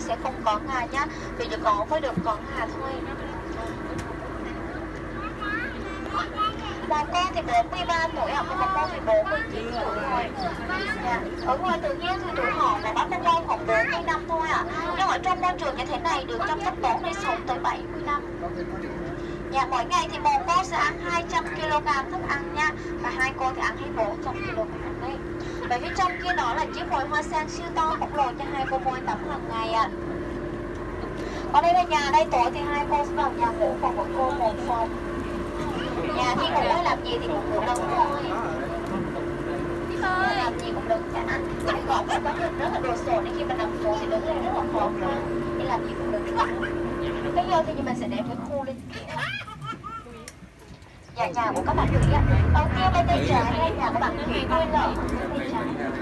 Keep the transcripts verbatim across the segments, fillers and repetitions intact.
sẽ không có Hà nhá. Vì chỉ có với được có Hà thôi. Một con thì bốn mươi ba tuổi ạ, một con thì bốn mươi chín tuổi rồi. Dạ. Ở ngoài tự nhiên thì tuổi họ là bắt đầu khoảng bốn mươi năm thôi ạ. Nhưng ở trong môi trường như thế này được chăm sóc tốt để sống tới bảy mươi năm. Dạ, mỗi ngày thì một cô sẽ ăn hai trăm ki lô gam thức ăn nha. Và hai cô thì ăn hết bốn trăm ki lô gam đấy. Bởi vì trong kia đó là chiếc vòi hoa sen siêu to khổng lồ cho hai cô bôi tắm hàng ngày ạ. Còn đây là nhà đây, tối thì hai cô sẽ vào nhà ngủ, còn một cô một phòng. Nhà khi ngủ hay làm gì thì cũng ngủ đông thôi. Làm gì cũng đứng cả. Cũng có cái quá trình rất là đồ sộ nên khi mà nằm xuống thì đứng lên rất là khó khăn. Đi làm gì cũng đứng cả. Bây giờ thì mình sẽ đến với khu linh kiện. Dạ, nhà của các bạn Thủy ạ. Đầu tiên bên tay trái đây, nhà của bạn Thủy nuôi lợn bên tay trái.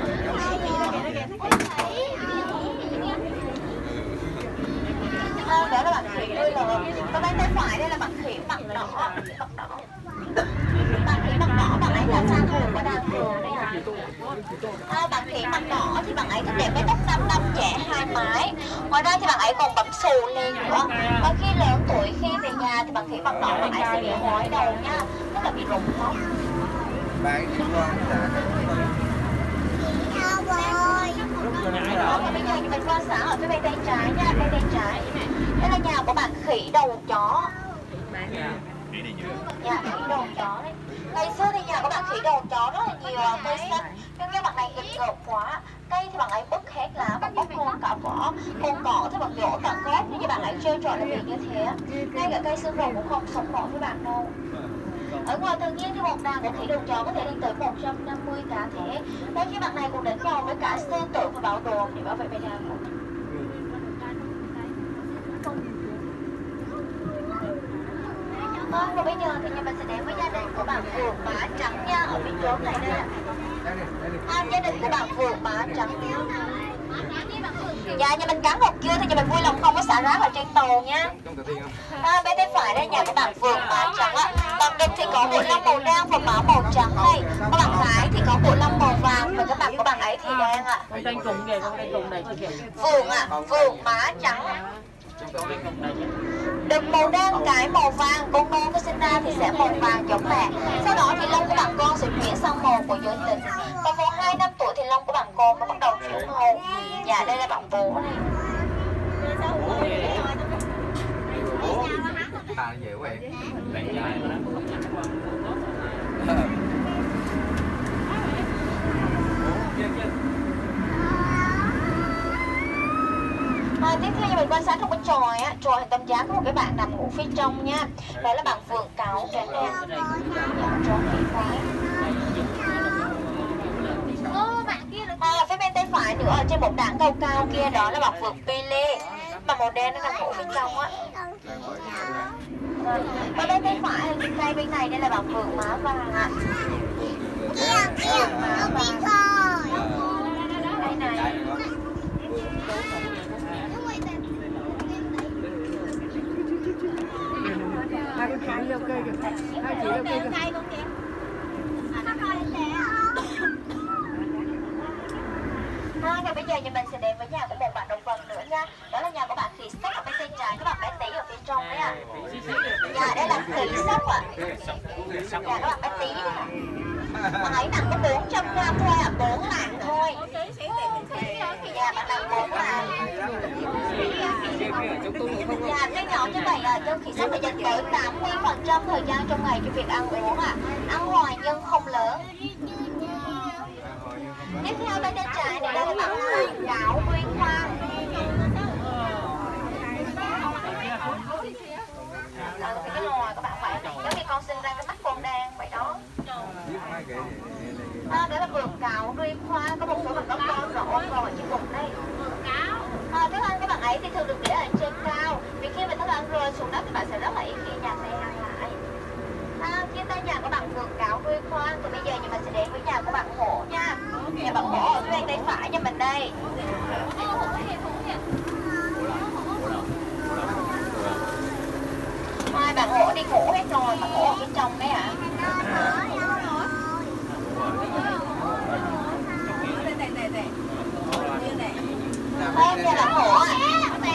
À, đó là bạn Thủy nuôi lợn. Còn bên tay phải đây là bạn Thủy mặt đỏ, mặt đỏ. Bạn Thủy mặt đỏ, bạn ấy là sang hồ của đàn vừa đây ạ. À, bạn Thủy mặt đỏ thì bạn ấy thích đẹp với tóc năm năm trẻ hai mái. Ngoài ra thì bạn ấy còn bấm xù lên nữa. Và khi lớn tuổi, khi về nhà thì bạn Thủy mặt đỏ bạn ấy sẽ bị hói đầu nha, tức là bị rụng tóc. Và bây giờ thì mình quan sát ở phía bên tay trái nha, bên tay trái. Đây là nhà của bạn khỉ đầu chó. Dạ, khỉ đầu chó đấy. Ngày xưa thì nhà của bạn khỉ đầu chó rất là nhiều cây xanh, nhưng các bạn này nghịch ngợm quá. Cây thì bạn ấy bứt hết lá, bạn bóc luôn cả vỏ. Còn cỏ thì bạn nhổ tận gốc, nhưng bạn ấy chơi trọi là vì như thế. Ngay cả cây xương rồng cũng không sống nổi với bạn đâu. Ở ngoài tự nhiên thì một đàn của khỉ đầu chó có thể lên tới một trăm năm mươi cá thể. Đôi khi bạn này cũng đến nhau với cả sư tử và bảo đồ để bảo vệ bên đàn của mình. Vâng, và bây giờ thì nhà mình sẽ đến với gia đình của bạn Vượng Má Trắng nha, ở bên chỗ này đây ạ. À, gia đình của bạn Vượng Má Trắng. Dạ, nhà mình cắn hộp chưa thì nhà mình vui lòng không có xả rác ở trên tàu nha. À, bên tay phải đây nhà của bạn Vượng Má Trắng ạ. Bạn đực thì có bộ lông màu đen và mã màu trắng này. Các bạn gái thì có bộ lông màu vàng và các bạn của bạn ấy thì đen ạ. Con tên cùng kìa, con tên cùng này kìa. Vượng ạ, Vượng Má Trắng. Đực màu đen, cái màu vàng, con nô nó sinh ra thì sẽ màu vàng giống mẹ. Sau đó thì lông của bạn con sẽ chuyển sang màu của giới tính. Và vào hai năm tuổi thì lông của bạn con nó bắt đầu chuyển màu. Dạ, đây là bạn bố này. À, về quá em. Bạn trai đó. À, tiếp theo mình quan sát trong cái tròi á, tròi hình tam giác có một cái bạn nằm ngủ phía trong nha. Đó là bạn Phượng cáo trắng đen. Tròi phía phải. À, phía bên tay phải nữa, trên một đảng cao cao kia đó là bạn Phượng Pele. Mà màu đen nó nằm ngủ phía trong á. Và bên tay phải là ngay bên này đây là bạn Phượng Má Vàng ạ. Má vàng. Đây này. Hai con chị leo cây kìa. Hai chị leo cây kìa. À, và bây giờ nhà mình sẽ đến với nhà của một bạn động vật nữa nha. Đó là nhà của bạn khỉ sóc ở bên tay trái, các bạn bé tí ở bên trong đấy ạ. Dạ, đây là khỉ sóc ạ. Dạ, các bạn bé tí ạ. Bạn ấy nặng có bốn trăm gram thôi ạ, bốn lạng thôi. Dạ, bạn nặng bốn lạng. Dạ, cái nhỏ như vậy là cho khỉ sóc phải dành tới tám mươi phần trăm thời gian trong ngày cho việc ăn uống ạ. Ăn hoài nhưng không lớn. Tiếp theo bên tay trái này đây là bạn cáo Nguyên Hoa. Ừ, thì cái loài các bạn phải giống như con sinh ra cái mắt con đen vậy đó. À, đó là vườn cáo Nguyên Hoa, có một số bạn có con rõ còn ở trên bụng đây. À, thức ăn các bạn ấy thì thường được để ở trên cao. Vì khi mình thức ăn rơi xuống đất thì bạn sẽ rất là ít khi nhặt tay ăn lại. À, chia tay nhà của bạn vườn cáo Nguyên Hoa. Thì bây giờ nhà mình sẽ đến với nhà của bạn Hổ nha. Nhà bạn Hổ ở bên tay phải nhà mình đây. Hai bạn Hổ đi ngủ hết rồi, bạn Hổ ở bên trong đấy ạ. Em nhà bạn Hổ ạ.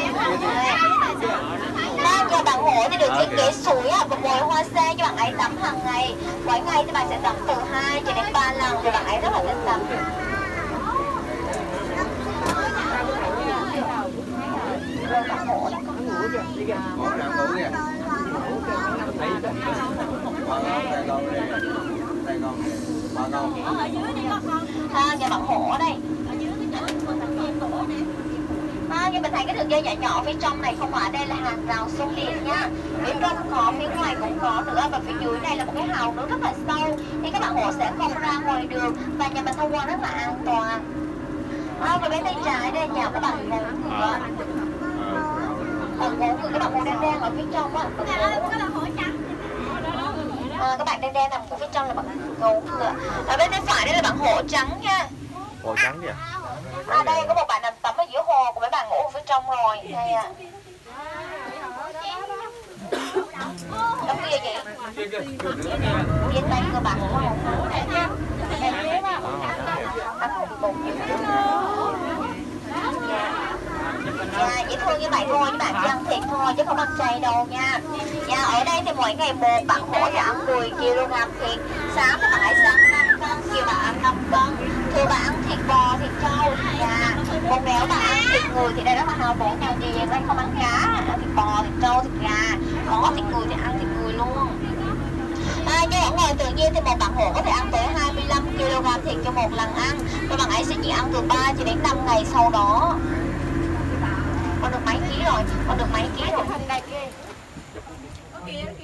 hổ thì được thiết kế suối và bồi hoa sen cho bạn ấy tắm hàng ngày. Mỗi ngày thì bạn sẽ tắm từ hai cho đến ba lần và bạn ấy rất là thích tắm. Rồi bạn hổ đó. Ngủ kìa, đi kìa. Hổ đang ngủ kìa. Thấy đây con đây. Đây con. Ba con. Ha, nhà bạn hổ đây. À, nhưng mình thấy cái đường dây nhỏ nhỏ phía trong này không phải, đây là hàng rào sông điện nha. Phía trong có, phía ngoài cũng có nữa, và phía dưới này là một cái hào nước rất là sâu, thì các bạn hổ sẽ không ra ngoài đường và nhà mình thông qua rất là an toàn. À, và bên tay trái đây nhà các bạn ngủ ngựa. Ở ngủ ngựa các bạn ngủ đen đen ở phía trong á. À, các bạn đen đen nằm ở phía trong là bạn ngủ ngựa. Ở bên tay phải đây là bạn hổ trắng nha. Hổ trắng kìa. À, đây có một bạn nằm tắm ở giữa hồ của mấy bạn ngủ ở phía trong rồi. Đây à. Trong kia gì? Viên tay cơ bạn ngủ không? Dạ, dễ thương như vậy thôi, các bạn chỉ ăn thịt thôi chứ không ăn chay đâu nha. Dạ, ở đây thì mỗi ngày một bạn hổ sẽ ăn mười ki lô gam thịt. Sáng thì bạn hãy sáng năm cân, chiều bạn ăn năm cân. Thường bạn ăn thịt bò, thịt trâu. Dạ, còn nếu bạn ăn thịt người thì đây rất là hao bổ nhiều tiền. Đây không ăn cá, ăn thịt bò, thịt trâu, thịt gà. Có thịt người thì ăn thịt người luôn. À, nhưng ở ngoài tự nhiên thì một bạn hổ có thể ăn tới hai mươi lăm ki lô gam thịt cho một lần ăn. Và bạn ấy sẽ chỉ ăn từ ba cho đến năm ngày sau đó. Con được mấy ký rồi, con được mấy ký rồi.